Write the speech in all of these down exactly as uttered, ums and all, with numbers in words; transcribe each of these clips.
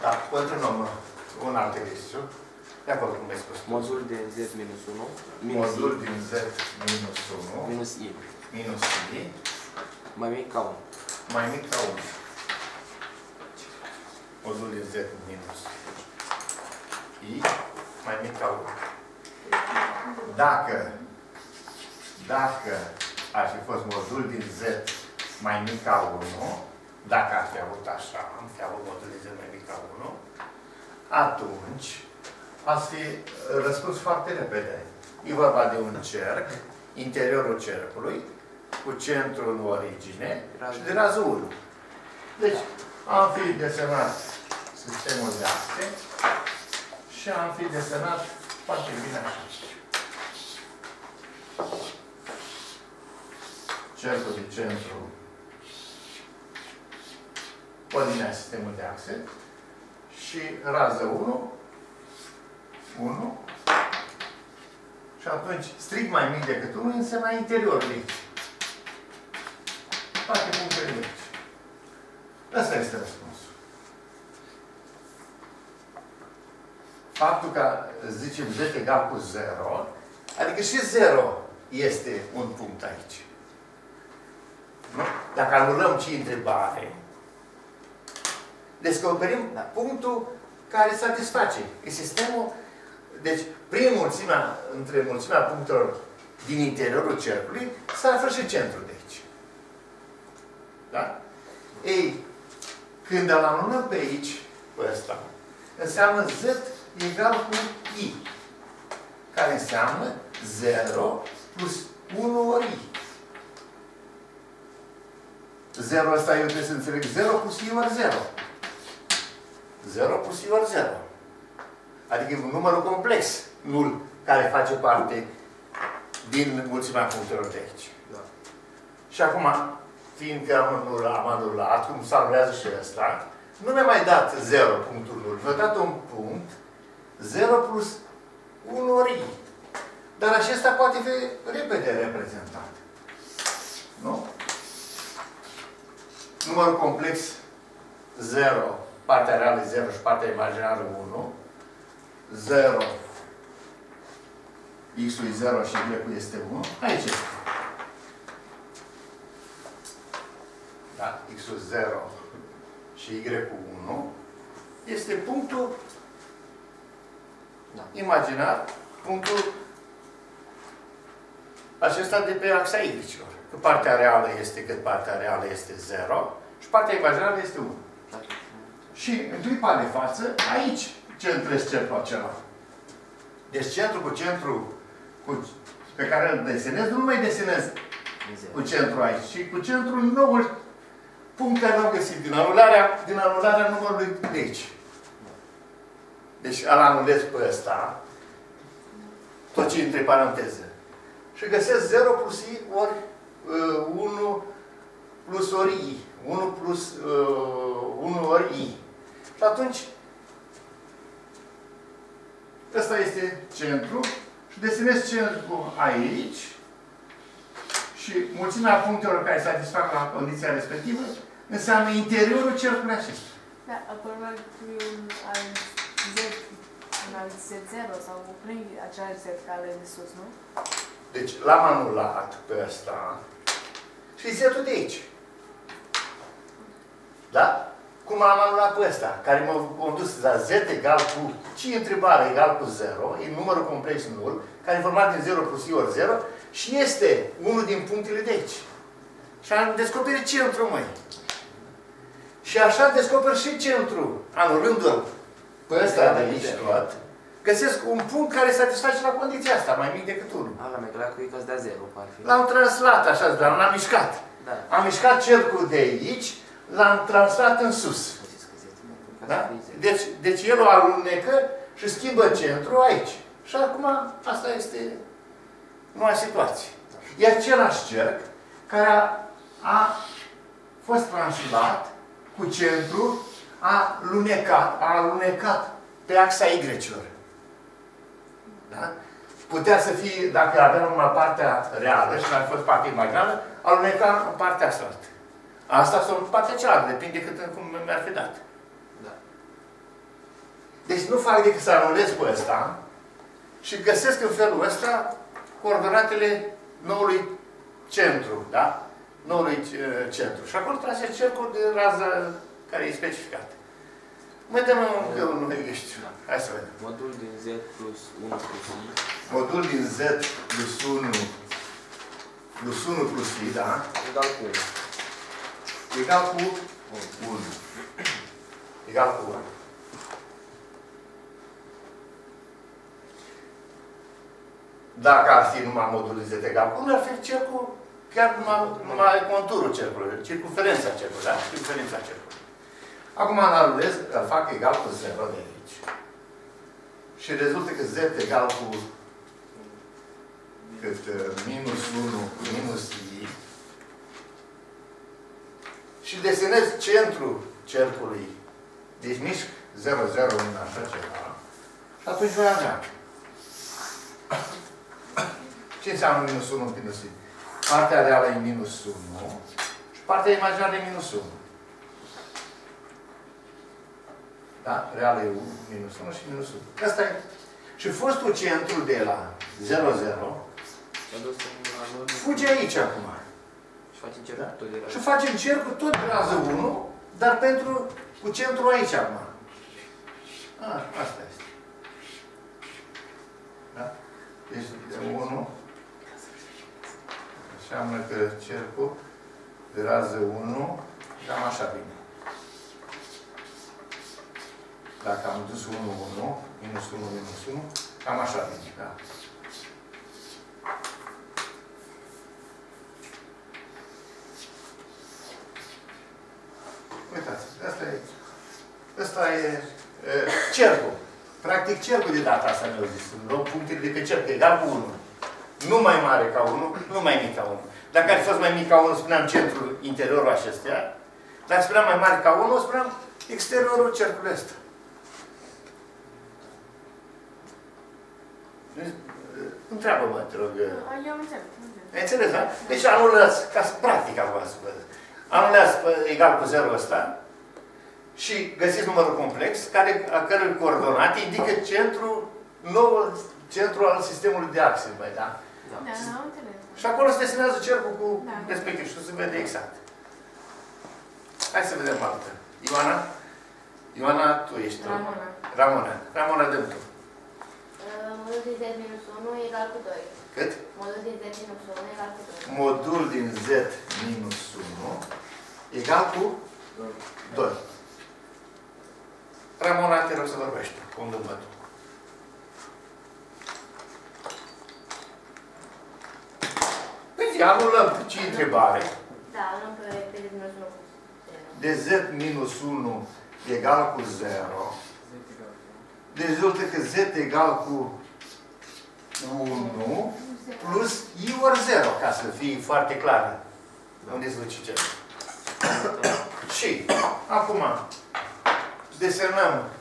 Da, continuăm un alt exercițiu. De acolo cum ai spus. Modul din z minus unu. Modul din z minus unu. Minus i. Minus i. Mai mic ca unu. Mai mic ca unu. Modul din z minus i. Mai mic ca unu. Dacă, dacă ar fi fost modul din z mai mic ca unu, dacă ar fi avut așa, am fi avut modul din z mai mic ca unu, atunci ați fi răspuns foarte repede. E vorba de un cerc, interiorul cercului, cu centrul în origine și de razul unu. Deci, am fi desenat sistemul de axe și am fi desenat foarte bine așa. Cercul de centru, ordinea sistemului de axe și rază unu, unu, și atunci strict mai mic decât unu înseamnă interiorul aici. Toate punctele de aici. Asta este răspunsul. Faptul că zicem z egal cu zero, adică și zero este un punct aici. Nu? Dacă anulăm ce întrebare, descoperim da, punctul care satisface. E sistemul. Deci, prin mulțimea, între mulțimea punctelor din interiorul cercului, se află și centrul de aici. Da? Ei, când îl anulăm pe aici, pe ăsta, înseamnă z egal cu i, care înseamnă zero plus unu ori i. zero ăsta eu trebuie să înțeleg zero plus i ori zero. zero plus i ori zero. Adică un număr complex, nul, care face parte din mulțimea punctelor de aici. Da. Și acum, fiindcă am anulat, am anulat, cum se anulează și ăsta, nu mi-a mai dat zero punctul nul. Mi-a dat un punct zero plus unu ori i. Dar acesta poate fi repede reprezentat. Nu? Numărul complex zero, partea reală e zero și partea imaginară unu. zero, x-ul e zero și y-ul este unu. Aici este. Da? X-ul zero și y-ul unu este punctul da, imaginar, punctul acesta de pe axa y-ilor. Că partea reală este cât partea reală este zero și partea imaginară este unu. Și în clipa de față, aici centrez cercul acela. Deci centru cu centru cu, pe care îl desenez, nu mai desenez cu centru aici, ci cu centrul noul punct care l-am găsit din anularea, din anularea numărului de aici. Deci îl anulez pe ăsta, tot ce între paranteze. Și găsesc zero plus i ori uh, unu plus ori i. unu plus uh, unu ori i. Și atunci ăsta este centru și desenez centrul aici și mulțimea punctelor care satisfac la condiția respectivă înseamnă interiorul cercului acesta. Da, probabil că un alt z, un alt z zero sau prin același z care de sus, nu? Deci l-am anulat pe ăsta și z-ul de aici. Da? Cum am anulat pe ăsta, care m-a condus la z egal cu, ce întrebare egal cu zero, e numărul complex nul, care e format din zero plus i ori zero și este unul din punctele de aici. Și am descoperit centrul, măi. Și așa descoper și centrul, anulându-l pe ăsta de aici tot, găsesc un punct care satisface la condiția asta, mai mic decât unul. Am la cu îți da zero, par fi. L-am translat așa, dar l-am mișcat. Da. Am mișcat cercul de aici, l-am translat în sus. Da? Deci, deci el o alunecă și schimbă centrul aici. Și acum asta este noua situație. E același cerc care a, a fost translat cu centrul, a lunecat, a alunecat pe axa Y-ilor. Da? Putea să fie, dacă aveam numai partea reală și n-ar fost partea imaginară, aluneca în partea asta. Asta sau în partea cealaltă, depinde cât cum mi-ar fi dat. Da. Deci nu fac decât să anulez pe ăsta și găsesc în felul ăsta coordonatele noului centru, da? Noului uh, centru. Și acolo trase cercul de rază care e specificat. Mai dăm un, un, un exercițiu. Hai să vedem. Modul din Z plus unu plus I. Modul din Z plus unu plus unu plus I, da? Egal cu unu. Egal cu unu. Egal cu unu. Dacă ar fi numai modul din Z egal cu unu, ar fi cercul, chiar numai, numai conturul cercului, circumferența cercului, da? Circumferența cercului. Acum anulez, îl fac egal cu zero de aici. Și rezultă că Z egal cu cât minus unu cu minus I. Și desenez centrul cercului. Deci mișc zero, zero în așa ceva. Și atunci voi avea. Ce înseamnă minus unu în minus I? Partea reală e minus unu și partea imaginară e minus unu. Da? Reală e minus unu și minus unu. Asta e. Și fostul centru de la zero, zero fuge aici acum. Și facem cercul tot de rază. Și facem cercul tot de rază unu, dar pentru cu centru aici acum. A, asta este. Da? Deci de unu înseamnă că cercul de rază unu cam așa bine. Dacă am dus unu, unu, minus unu, minus unu, cam așa bine, da. Uitați, asta e, asta e, e cercul. Practic cercul de data asta mi-au zis. Îmi dau punctele de pe cerc, egal cu unu. Nu mai mare ca unu, nu mai mic ca unu. Dacă ar fi fost mai mic ca unu, spuneam centrul interiorul acestea. Dacă spuneam mai mare ca unu, spuneam exteriorul cercului ăsta. Întreabă-mă, te rog. Eu am înțeles. Ai înțeles, da? Deci anulați, ca să practic acum să văd. Anulați egal cu zero ăsta și găsiți numărul complex, care, a cărui coordonate indică centrul, noul centru al sistemului de axe, băi, da? Da, da, am înțeles. Și acolo se desenează cercul cu Da. respectiv și se vede exact. Hai să vedem altă. Ioana? Ioana, tu ești tu. Ramona. Ramona. Ramona, dă-mi tu. Modul din Z minus unu egal cu doi. Cât? Modul din Z minus unu egal cu doi. Modul din Z minus unu egal cu doi. Ramona, te rog să vorbești. Cum dăm bătul? Păi, anulăm ce întrebare. Da, luăm pe, pe Z minus unu. De Z minus unu egal cu zero. Rezultă că Z egal cu unu plus I ori zero, ca să fie foarte clar. Unde se duce ce? Și, acum, desenăm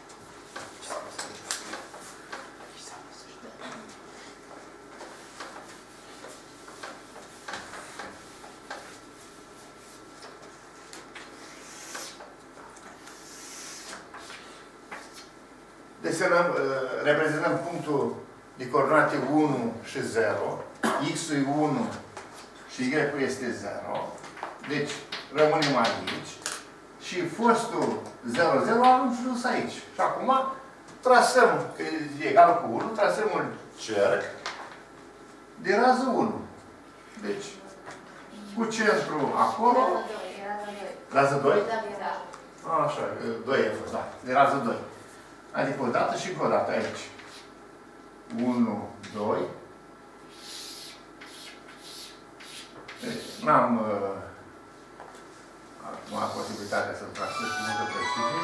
desenăm, reprezentăm punctul de coordonate unu și zero, x-ul e unu și y-ul este zero, deci rămânem aici și fostul zero, zero am ajuns aici. Și acum trasăm, că e egal cu unu, trasăm un cerc de rază unu. Deci, cu centru acolo, rază doi? Da, Așa, doi a fost, da, de rază doi. Adică o dată și încă o dată aici. unu, doi. Deci, n-am uh, acum posibilitatea să-l trasez cu multă precizie.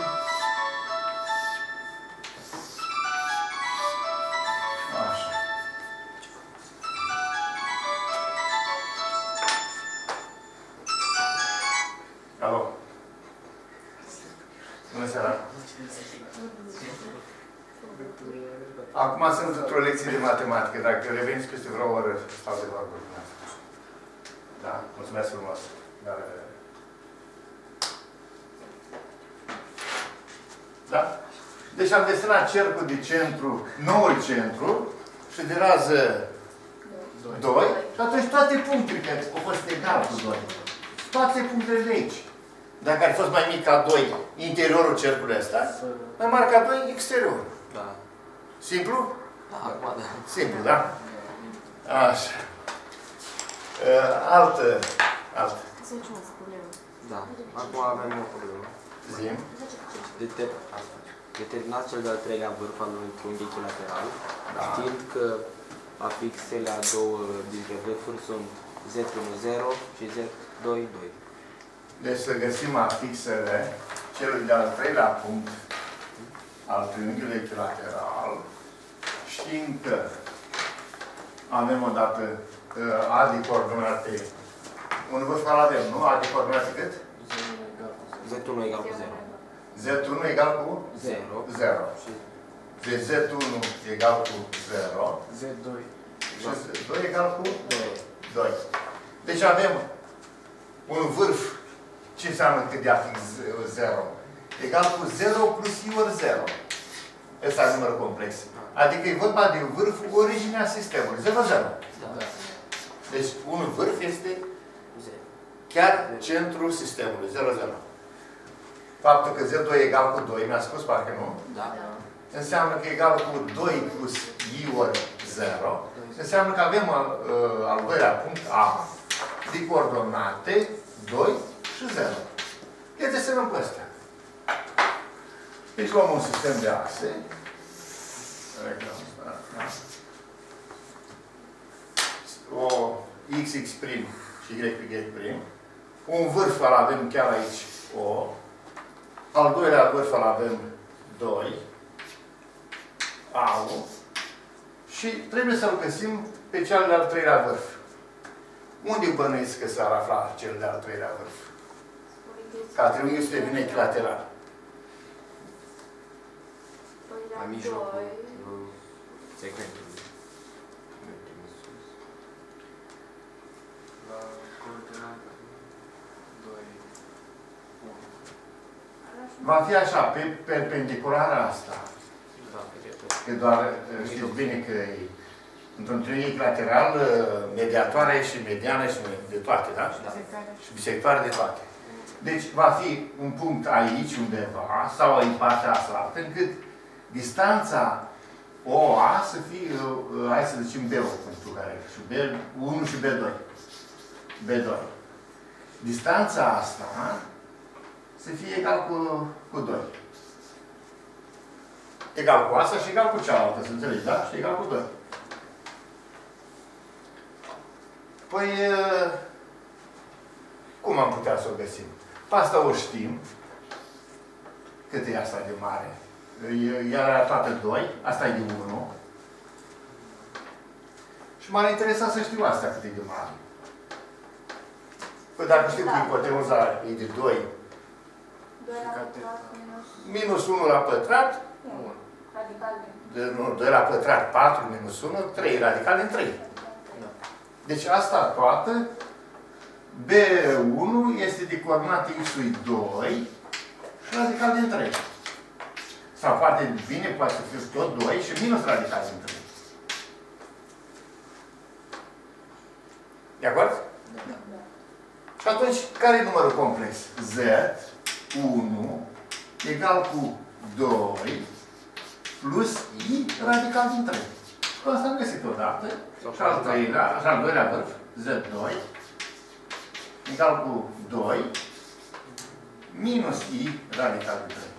Așa. Alo. Bună seara. Acum sunt într-o lecție de matematică. Dacă reveniți peste vreo oră, stau de vorbă cu dumneavoastră. Da? Mulțumesc frumos. La revedere. Da? Deci am desenat cercul de centru, noul centru, și de rază doi, și atunci toate punctele care au fost egal cu doi. Toate punctele de aici. Dacă ar fi fost mai mic ca doi interiorul cercului ăsta, mai mare ca doi exteriorul. Da. Simplu? Da, acum da. Simplu, da? Așa. Uh, altă, altă. Să facem o problemă. Da. Acum avem o problemă. Zim. Deter... Determinați cel de-al treilea vârf al unui triunghi echilateral, Da. știind că apixele a două dintre vârfuri sunt Z unu zero și Z doi doi. Deci să găsim afixele celui de-al treilea punct al triunghiului echilateral, știind că avem odată uh, A de coordonate, un vârf care avem, nu? A de coordonate cât? Z unu egal cu zero. Z unu egal cu zero. zero. Și Deci Z unu egal cu zero. Z doi. Și Z doi egal cu doi. doi. Deci avem un vârf. Ce înseamnă cât de afix zero? Egal cu zero plus I ori zero. Ăsta e număr complex. Adică e vorba de vârful originea sistemului. zero zero. Da. Deci un vârf este zero. chiar centrul sistemului. zero zero. Faptul că Z doi egal cu doi, mi-a spus parcă nu? Da. Înseamnă că egal cu doi plus I ori zero. Înseamnă că avem uh, al doilea punct A de coordonate doi și zero. Deci desenăm pe ăstea. Deci luăm un sistem de axe. O X X' și Y Y'. Un vârf îl avem chiar aici O. Al doilea vârf îl avem doi. A ul. Și trebuie să-l găsim pe cel de-al treilea vârf. Unde bănuiți că s-ar afla cel de-al treilea vârf? Ca triunghiul să devină echilateral. La mijlocul segmentului. La coordonată doi, unu. Va fi așa, pe perpendiculara asta. Da, pe Că doar știți bine că e într-un triunghi echilateral mediatoarea e și mediană și de toate, da? Și bisectoare de toate. Deci va fi un punct aici undeva, sau în partea asta, încât distanța O A să fie, hai să zicem B unu, punctul care și B unu și B doi. B doi. Distanța asta să fie egal cu, cu doi. Egal cu asta și egal cu cealaltă, să înțelegi, da? Și egal cu doi. Păi, cum am putea să o găsim? Pe asta o știm. Cât e asta de mare? Ea era toată doi, asta e de unu. Și m-ar interesa să știu asta cât e de mare. Păi dacă știu că ipotenuza e de doi, doi la pătrat minus minus unu la pătrat, unu. Radical din. de, nu, doi la pătrat, patru minus unu, trei, radical din trei. Deci asta toată, B unu este de coordonate X-ului doi și radical din trei. Sau foarte bine, poate să fie tot doi și minus radical din trei. De acord? Da. Și atunci, care e numărul complex? Z unu egal cu doi plus I radical din trei. Și asta am găsit odată. Și al doilea, și al doilea vârf, Z doi egal cu doi minus I radical din trei.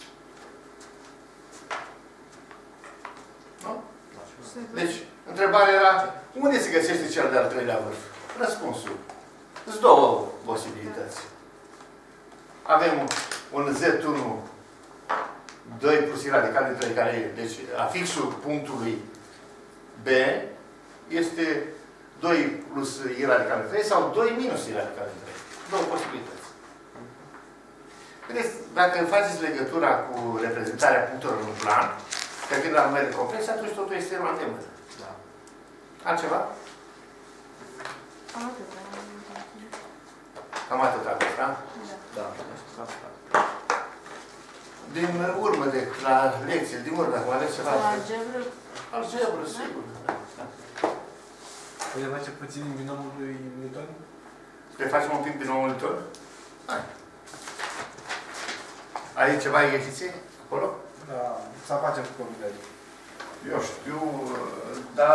Nu? Deci, întrebarea era, unde se găsește cel de-al treilea vârf? Răspunsul. Sunt două posibilități. Avem un Z unu doi plus I radical din trei, care e, deci, afixul punctului B este doi plus I radical din trei sau doi minus I radical din trei. Două posibilități. Vedeți, dacă faceți legătura cu reprezentarea punctelor în plan, că când la numere complexe, atunci totul este la îndemână. Da. Altceva? Am atât. Cam atât am zis, da? Da. Da, asta. din urmă, de la lecție, din urmă, acum ales ceva. La algebră. Algebră, sigur. Păi mai ce puțin din binomul lui Newton? Le facem un pic binomul Newton? Hai. Ai ceva exerciții acolo? Da, să facem cu combinări. Eu știu, dar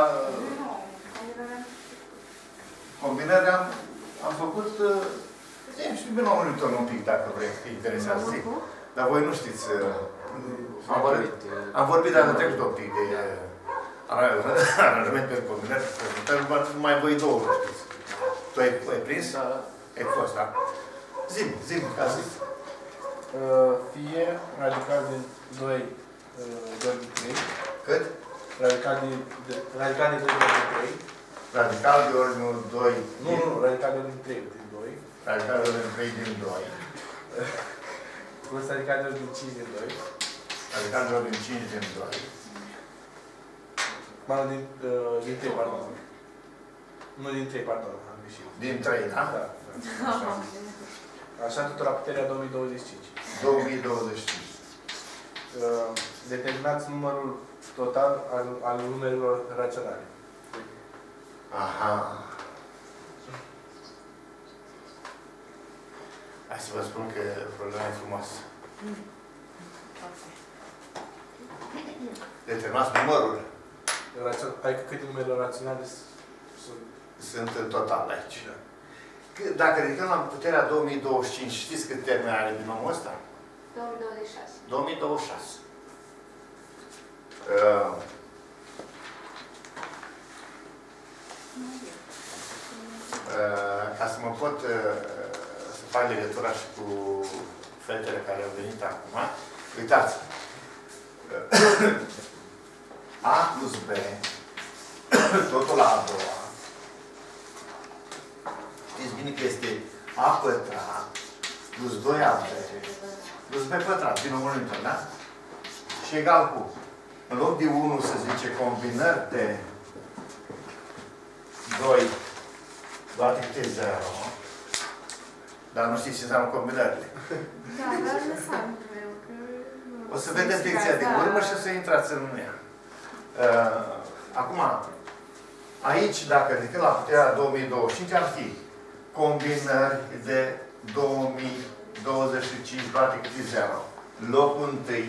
combinări am, am făcut, zi și binomul Newton un pic, dacă vrei, te interesează, zic. Dar voi nu știți. Am vorbit, am vorbit data trecută un pic de aranjament pe combinări, numai voi două nu știți. Tu ai, ai prins? Ai fost, da? Zi-mi, zi-mi, ca zis. Fie radical din doi, doi din trei. Cât? Radical din, de, radical din doi din trei. Radical de ordinul doi. Nu, nu, radical de ordinul trei din doi. Radical de ordinul trei din doi. Plus radical de ordinul cinci din doi. Radical de ordinul cinci din doi. Mă, din, uh, din trei, pardon. Nu din trei, pardon, am greșit. Din trei, da? Da. Așa. Așa tot la puterea două mii douăzeci și cinci. două mii douăzeci și cinci. Uh, determinați numărul total al, al numerelor raționale. Aha. Hai să vă spun că problema e frumoasă. Determinați numărul. Adică câte numere raționale sunt? Sunt în total aici. Da. Dacă ridicăm la puterea două mii douăzeci și cinci, știți cât termen are binomul ăsta? două mii douăzeci și șase. două mii douăzeci și șase. Uh, uh, ca să mă pot uh, să fac legătura și cu fetele care au venit acum, uitați. Uh, A plus B, totul la a doua. Știți bine că este A pătrat plus doi A B plus B pătrat, binomul Newton, da? Și egal cu, în loc de unu se zice combinări de doi, doar câte zero, dar nu știți ce înseamnă combinările. Da, dar lăsam meu, că... O să vedeți lecția de urmă și o să intrați în ea. Uh, acum, aici, dacă ridicăm la puterea două mii douăzeci și cinci, ar fi combinări de două mii douăzeci și cinci bate cât e zero. Locul întâi,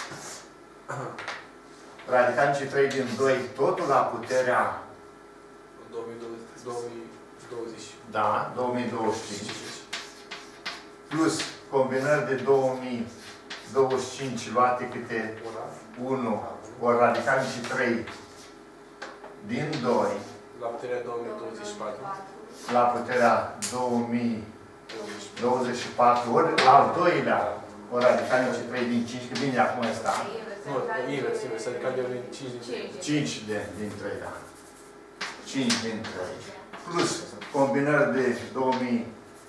radical trei din doi, totul la puterea două mii douăzeci. da, două mii douăzeci și cinci. Plus combinări de două mii douăzeci și cinci luate câte unu, ori radical trei din doi. La puterea două mii douăzeci și patru. La puterea două mii douăzeci și patru, ori al doilea, ori radical trei din cinci, că bine acum ăsta. Nu, invers, invers, radical de cinci din trei. cinci de, din trei, da. cinci din trei. Plus combinări de două mii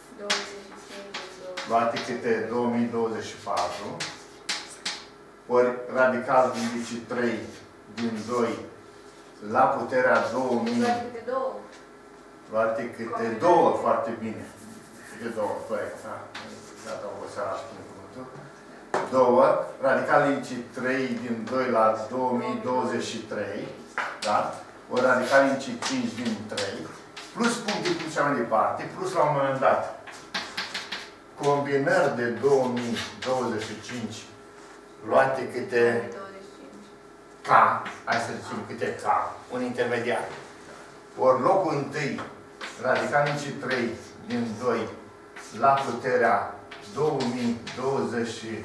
luate câte două mii douăzeci și patru, ori radical din trei din doi la puterea două mii. Luate câte două, foarte bine. Câte două, corect, da. Gata, o să spune cuvântul. Două, radical din trei din doi la două mii douăzeci și trei, da? Ori radical din cinci din trei, plus puncte plus și mai departe, plus la un moment dat combinări de două mii douăzeci și cinci luate câte K, hai să zicem câte K, un intermediar. Ori locul întâi, radical din trei din doi la puterea două mii douăzeci și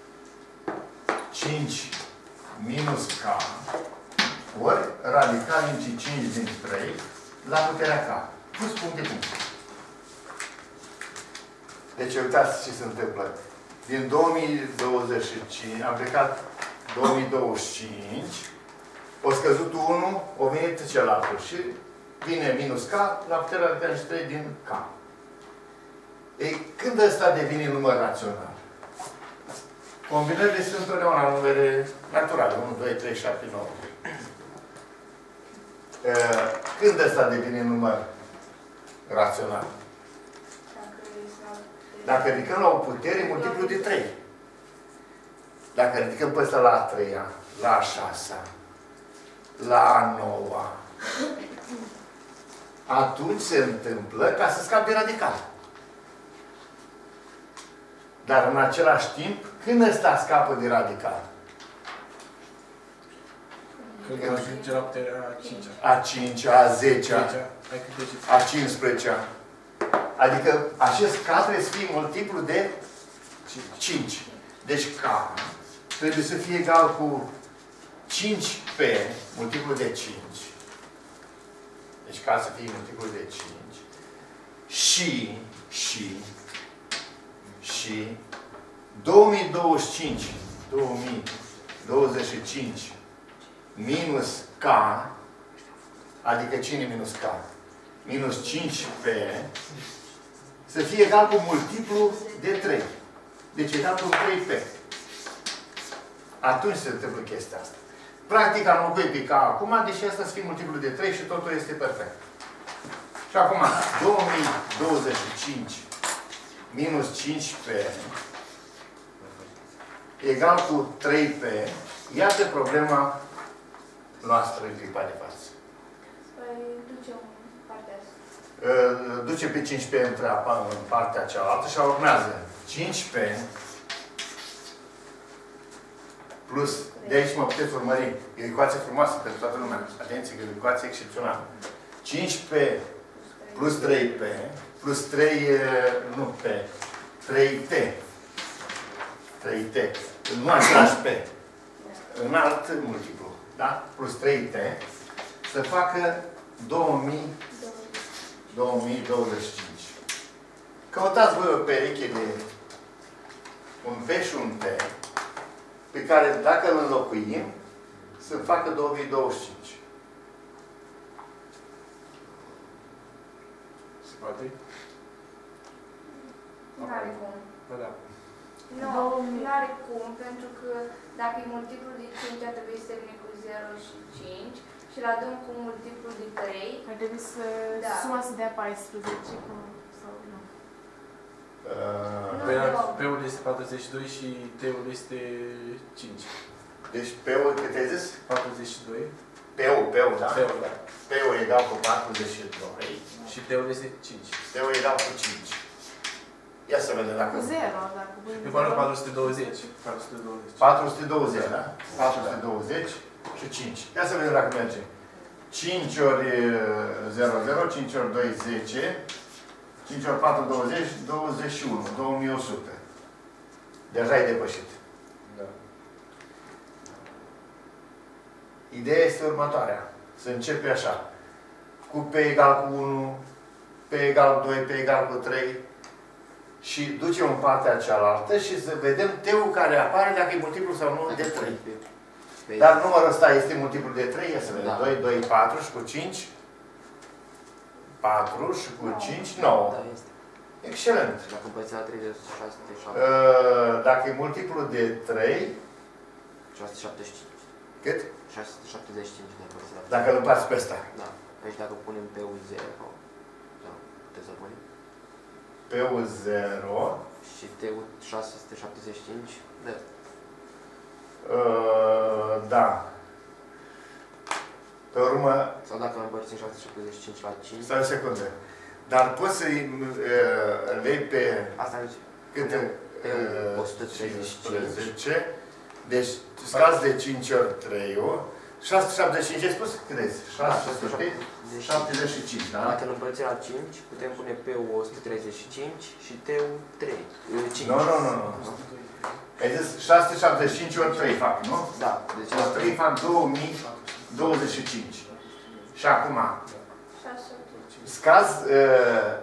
cinci minus K, ori radical din cinci din trei la puterea K, plus puncte puncte. Deci uitați ce se întâmplă. Din două mii douăzeci și cinci, am plecat două mii douăzeci și cinci, o scăzut unu, o venit celălalt și vine minus K la puterea radical din trei din K. Ei, când ăsta devine număr rațional? Combinările sunt întotdeauna numere naturale, unu, doi, trei, șapte, nouă. Când ăsta devine număr rațional? Dacă ridicăm la o putere multiplu de trei. Dacă ridicăm pe ăsta la a treia, la a șasea, la a noua, atunci se întâmplă ca să scapi de radical. Dar în același timp, când ăsta scapă de radical? Când ajunge la puterea a cincea. A cincea, a zecea, a cincisprezecea. Adică acest K trebuie să fie multiplu de cinci. Deci K trebuie să fie egal cu cinci P multiplu de cinci. Deci K să fie multiplu de cinci. Și, și, și două mii douăzeci și cinci, două mii douăzeci și cinci minus K, adică cine minus K? Minus cinci P, să fie egal cu multiplu de trei. Deci egal cu trei P. Atunci se întâmplă chestia asta. Practic am înlocuit pe K acum, deși asta să fie multiplu de trei și totul este perfect. Și acum, două mii douăzeci și cinci minus cinci P egal cu trei P. Iată problema noastră în clipa de față. Păi, ducem partea asta. Duce pe cinci P în partea cealaltă și urmează cinci P plus, de aici mă puteți urmări, e o ecuație frumoasă pentru toată lumea. Atenție, că e o ecuație excepțională. cinci P plus trei P plus trei, nu P, trei T. trei T. Nu același P. În alt multiplu. Da? Plus trei T. Să facă două mii douăzeci și cinci. Căutați voi o pereche de un P și un T pe care, dacă îl înlocuim, să facă două mii douăzeci și cinci. Se poate? Nu are cum. Da, da. Nu, nu are cum, pentru că dacă e multiplu de cinci, ar trebui să termine cu zero și cinci și îl adun cu multiplu de trei. Ar trebui să Da. suma să dea paisprezece, cum, sau nu. Uh, P-ul este patruzeci și doi și T-ul este cinci. deci P-ul, cât ai zis? patruzeci și doi. P-ul, P-ul, da? P-ul, da. P-ul egal cu patruzeci și doi. Și T-ul este cinci. P-ul egal cu cinci. Ia să vedem dacă... Cu zero, dacă punem E până patru sute douăzeci. patru sute douăzeci. patru sute douăzeci, da? patru sute douăzeci și cinci. Ia să vedem dacă merge. cinci ori zero, zero, cinci ori doi, zece. cinci ori patru, douăzeci, douăzeci și unu. două mii o sută. Deja ai depășit. Da. Ideea este următoarea. Să începe așa. Cu P egal cu unu, P egal cu doi, P egal cu trei. Și ducem în partea cealaltă și să vedem T-ul care apare dacă e multiplu sau nu de trei. Dar numărul ăsta este multiplu de trei, ia să vedem. Da. doi, doi, patru și cu cinci. patru și cu cinci, nouă. Da, este. Excelent. Dacă împărțim la treizeci și șase, șapte, Dacă e multiplu de trei, șase sute șaptezeci și cinci. cât? șase sute șaptezeci și cinci de împărțit la Dacă îl împarți pe ăsta. Da. Deci dacă punem P-ul zero, da, puteți să punem. P-ul zero. Și T-ul șase sute șaptezeci și cinci, da. Uh, da. Pe urmă, Sau dacă împărțim șase sute șaptezeci și cinci la cinci. stai o secundă. Dar poți să-i uh, lei pe Asta nu câte? P-ul o sută treizeci și cinci. cincisprezece. Deci scazi de cinci ori trei-ul. șase sute șaptezeci și cinci, ai spus? Cât ești? șase sute șaptezeci și cinci, da? Dacă îl împărțim la cinci, putem pune P-ul o sută treizeci și cinci și T-ul trei. cinci. Nu, nu, nu, nu. Ai zis șase sute șaptezeci și cinci ori trei fac, nu? Da. Deci Ori trei fac două mii douăzeci și cinci. Și acum, șase. scazi uh,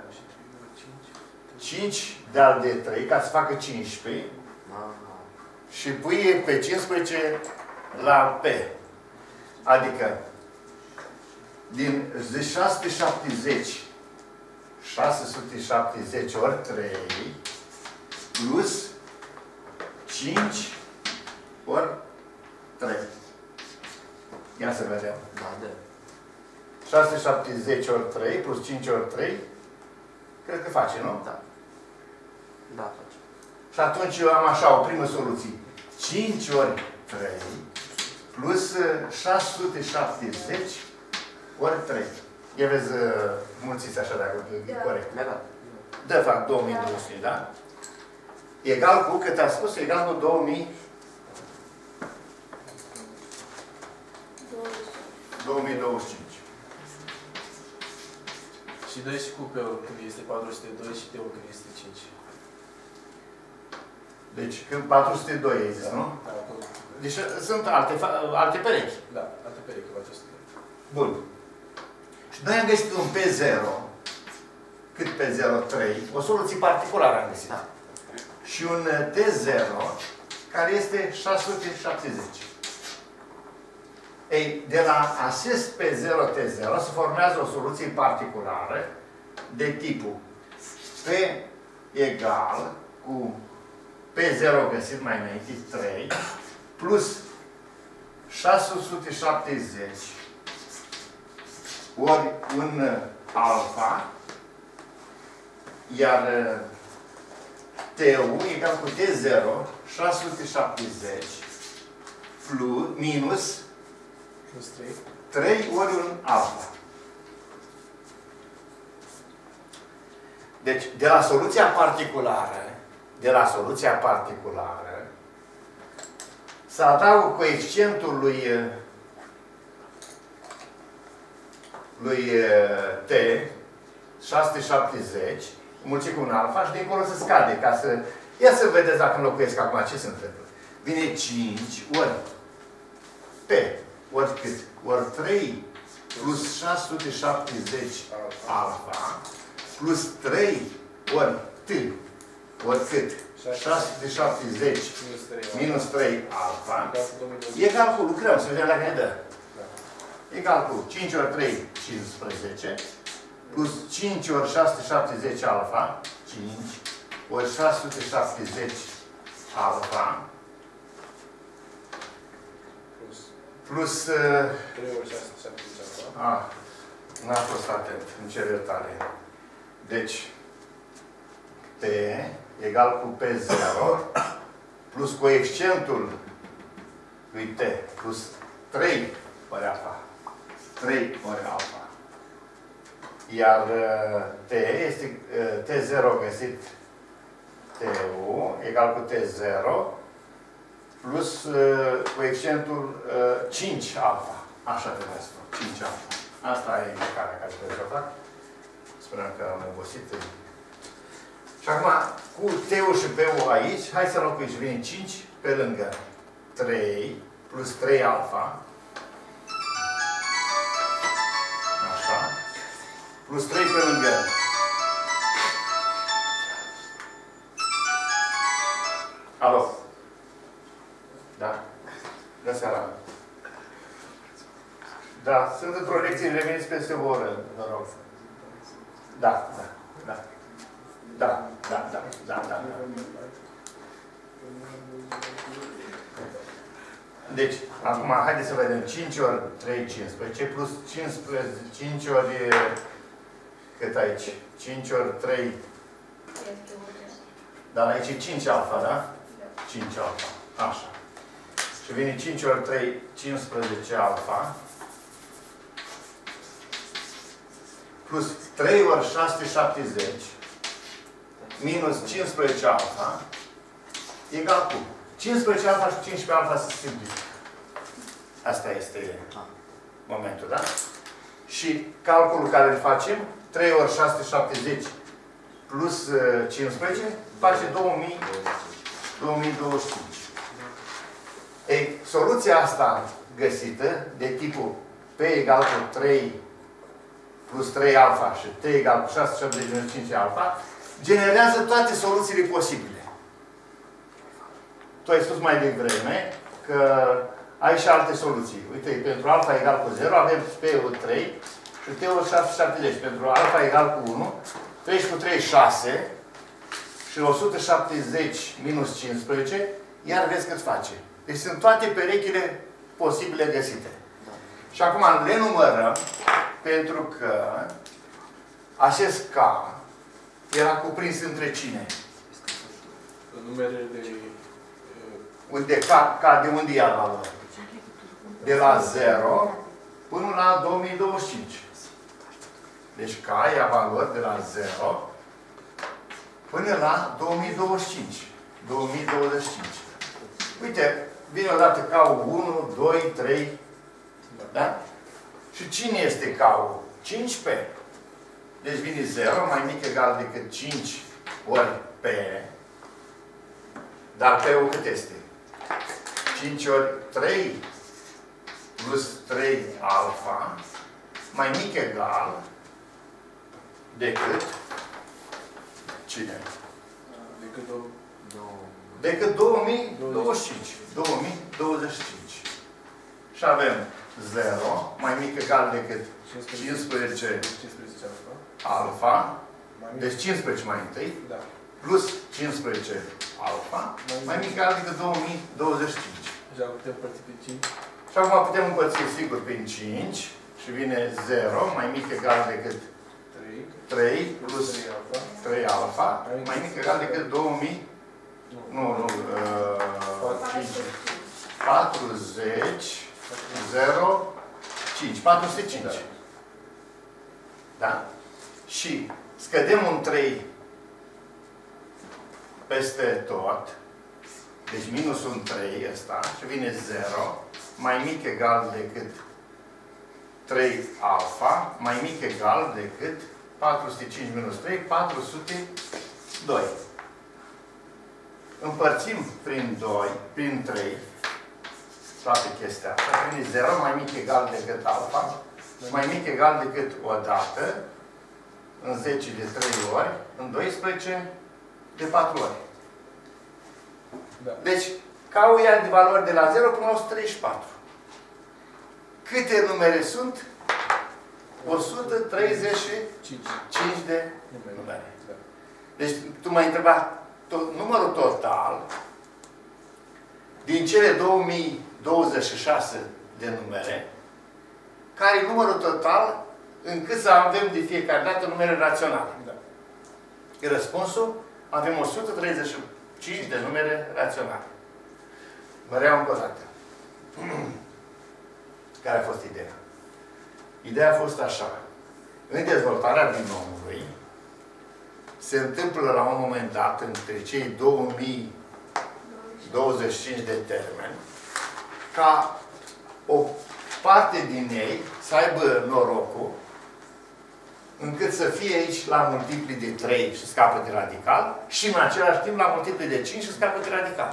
cinci de-al de trei ca să facă cincisprezece și pui pe cincisprezece la P. Adică, din de șase sute șaptezeci, șase sute șaptezeci ori trei, plus cinci ori trei. Ia să vedem. Da, da. șase sute șaptezeci ori trei plus cinci ori trei, cred că face, nu? Da. Da, face. Și atunci eu am așa o primă soluție. cinci ori trei plus șase sute șaptezeci ori trei. Ia vezi, mulțiți așa dacă e Da. corect. Da, da. De fapt, două mii două sute, da? Egal cu, cât a spus, egal cu două mii două mii douăzeci și cinci. Și doi și cupeul când este patru sute doi și teul când este cinci. Deci, când patru sute doi ai zis, nu? Da, acolo. Deci sunt alte, alte perechi. Da, alte perechi patru sute doi. Bun. Și noi am găsit un P zero, cât P zero? trei, o soluție particulară am găsit. Da. Și un T zero, care este șase sute șaptezeci. Ei, de la acest P zero T zero se formează o soluție particulară de tipul P egal cu P zero găsit mai înainte, trei, plus șase sute șaptezeci ori un alfa, iar T-ul egal cu T zero, șase sute șaptezeci, plus, minus Plus trei. trei ori un alfa. Deci, de la soluția particulară, de la soluția particulară, să adaugă coeficientul lui, lui T, șase sute șaptezeci, mulțit cu un alfa și de acolo se scade, ca să... Ia să vedeți dacă înlocuiesc acum ce se întâmplă. Vine cinci ori P, ori cât? Ori trei plus șase sute șaptezeci alfa, plus trei ori T, ori cât? șase sute șaptezeci Minus trei. minus trei alfa, Egal cu două mii două sute. egal cu, lucrăm, să vedem dacă ne dă. Da. Egal cu cinci ori trei, cincisprezece, plus cinci ori șase sute șaptezeci alfa, cinci, ori șase sute șaptezeci alfa, Plus plus... Uh, trei ori șase sute șaptezeci alfa. ah, n-am fost atent, îmi cer iertare. Deci, P egal cu P zero plus coeficientul lui T plus trei ori alfa. trei ori alfa. Iar uh, T este uh, T zero găsit T-ul egal cu T zero plus uh, coeficientul uh, cinci alfa. Așa trebuie să fac, cinci alfa. Asta e indicarea care trebuie să o fac. Spuneam că am obosit. Și acum, cu T-ul și P-ul aici, hai să înlocuim și vine cinci pe lângă trei plus trei alfa. Așa. Plus trei pe lângă alo. Da? Bună seara. Da, sunt într-o lecție, reveniți peste o oră, vă rog. Da, da, da. Da, da, da, da, da. Deci, acum, haideți să vedem. cinci ori trei, cincisprezece, plus cincisprezece, cinci ori... Cât aici? cinci ori trei... Dar aici e cinci alfa, da? cinci alfa. Așa. Și vine cinci ori trei, cincisprezece alfa. Plus trei ori șase sute șaptezeci. Minus cincisprezece alfa. Egal cu cincisprezece alfa și cincisprezece alfa se simplifică. Asta este momentul, da? Și calculul care îl facem, trei ori șase sute șaptezeci plus cincisprezece, face două mii douăzeci și cinci. Ei, soluția asta găsită, de tipul P egal cu trei plus trei alfa și T egal cu șase sute șaptezeci minus cinci alfa, generează toate soluțiile posibile. Tu ai spus mai devreme că ai și alte soluții. Uite, pentru alfa egal cu zero avem P-ul trei și T-ul șase sute șaptezeci. Pentru alfa egal cu unu, trei cu trei, șase și o sută șaptezeci minus cincisprezece, iar vezi cât face. Deci sunt toate perechile posibile găsite. Și acum le numărăm pentru că acest K era cuprins între cine? Numerele unde ca, ca de unde ia valoare? De la zero până la două mii douăzeci și cinci. Deci K ia valori de la zero până la două mii douăzeci și cinci. două mii douăzeci și cinci. Uite, vine odată K-ul unu, doi, trei. Da? Și cine este K-ul? cincisprezece. Deci vine zero mai mic egal decât cinci ori P. Dar P-ul cât este? cinci ori trei plus trei alfa mai mic egal decât cine? Decât două. Decât două mii douăzeci și cinci. două mii douăzeci și cinci. Și avem zero mai mic egal decât cincisprezece alfa. Deci cincisprezece mai întâi. Da. Plus cincisprezece alfa mai mic egal decât două mii douăzeci și cinci. Și acum putem împărți pe cinci. Și acum putem împărți sigur prin cinci și vine zero mai mic egal decât trei plus trei alfa mai mic egal decât două mii. Nu, nu. patruzeci, zero, cinci. patru sute cinci. Da? Și scădem un trei peste tot. Deci minus un trei ăsta și vine zero mai mic egal decât trei alfa mai mic egal decât patru sute cinci minus trei, patru sute doi. Împărțim prin doi, prin trei, toată chestia asta. Vine zero mai mic egal decât alfa, mai mic egal decât o dată, în zece de trei ori, în doisprezece de patru ori. Da. Deci, K-ul ia de valori de la zero până la o sută treizeci și patru. Câte numere sunt? o sută treizeci și cinci de numere. Deci, tu m-ai întrebat tot, numărul total din cele două mii douăzeci și șase de numere, care e numărul total încât să avem de fiecare dată numere raționale. Da. Răspunsul, avem o sută treizeci și cinci de numere raționale. Mă reau încă o dată. Care a fost ideea? Ideea a fost așa. În dezvoltarea binomului se întâmplă la un moment dat între cei două mii douăzeci și cinci de termeni ca o parte din ei să aibă norocul încât să fie aici la multipli de trei și scapă de radical și în același timp la multipli de cinci și scapă de radical.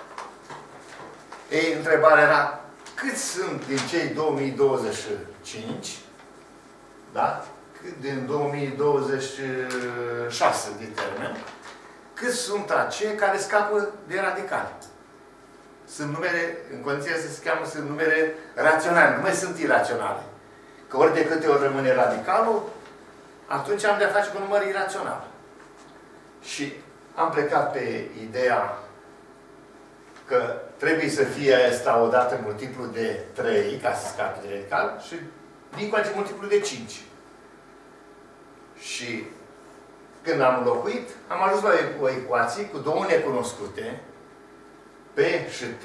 Ei, întrebarea era cât sunt din cei două mii douăzeci și cinci, da? Din două mii douăzeci și șase de termen, cât sunt acei care scapă de radicali. Sunt numere, în condiția să se cheamă, sunt numere raționale, nu mai sunt iraționale. Că ori de câte ori rămâne radicalul, atunci am de-a face cu un număr irațional. Și am plecat pe ideea că trebuie să fie asta odată multiplu de trei, ca să scape de radical, și din coace multiplu de cinci. Și când am înlocuit, am ajuns la o ecuație cu două necunoscute, P și T.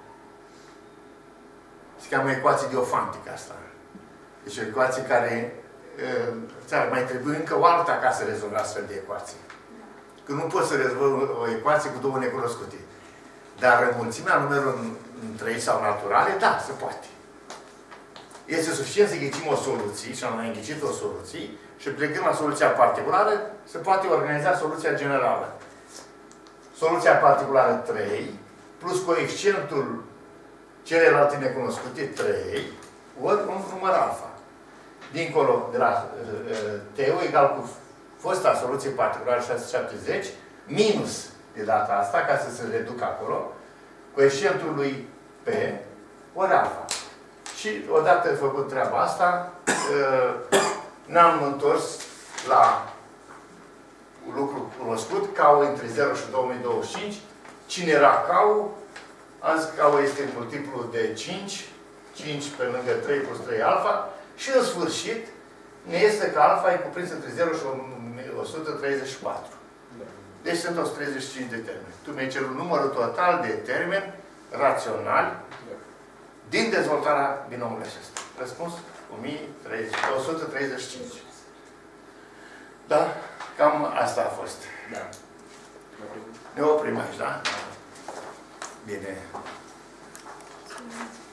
Se cheamă ecuație diofantică asta. Deci o ecuație care ți-ar mai trebui încă o altă ca să rezolvi astfel de ecuații. Că nu poți să rezolvi o ecuație cu două necunoscute. Dar înmulțimea numerului în trei sau naturale, da, se poate. Este suficient să ghicim o soluție, și am mai ghicit o soluție, și plecând la soluția particulară, se poate organiza soluția generală. Soluția particulară trei, plus coeficientul celelalte necunoscute trei, ori un număr alfa. Dincolo de la uh, T-ul egal cu fosta soluție particulară șase sute șaptezeci, minus de data asta, ca să se reducă acolo, coeficientul lui P ori alfa. Și odată făcut treaba asta, ne-am întors la un lucru cunoscut, K-ul între zero și două mii douăzeci și cinci. Cine era K-ul? Am zis că K-ul este multiplu de cinci, cinci pe lângă trei plus trei alfa, și în sfârșit ne este că alfa e cuprins între zero și o sută treizeci și patru. Deci sunt o sută treizeci și cinci de termeni. Tu mi-ai cerut numărul total de termeni raționali din dezvoltarea binomului acesta. Răspuns? o sută treizeci și cinci. Da? Cam asta a fost. Da. Ne oprim aici, da? Bine. Mulțumesc.